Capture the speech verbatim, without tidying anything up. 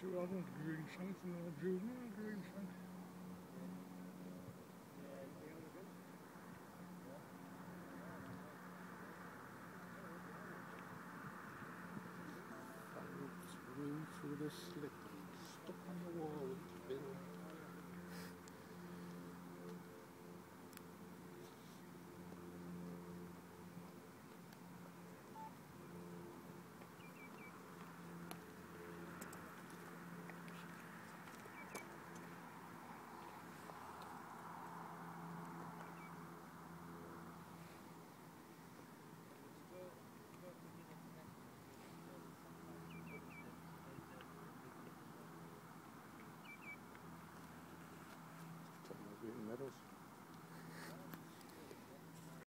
drew, I want a green shank and I drew another green shank. Phalarope's removed through the slip and stuck on the wall with the bill.